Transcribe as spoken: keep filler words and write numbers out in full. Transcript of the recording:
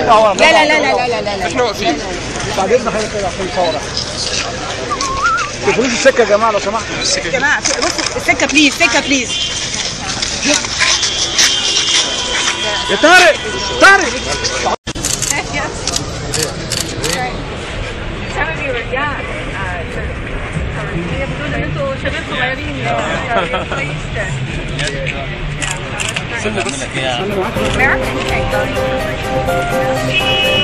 لا لا لا لا لا لا احنا واقفين. بعد اذن حضرتك كده عشان نصور. تقفلوش السكه يا جماعه لو سمحتوا. السكه يا جماعه بصوا السكه بليز، سكه بليز. يا طارق طارق. هي بتقول ان انتوا شباب صغيرين. سنة منك يا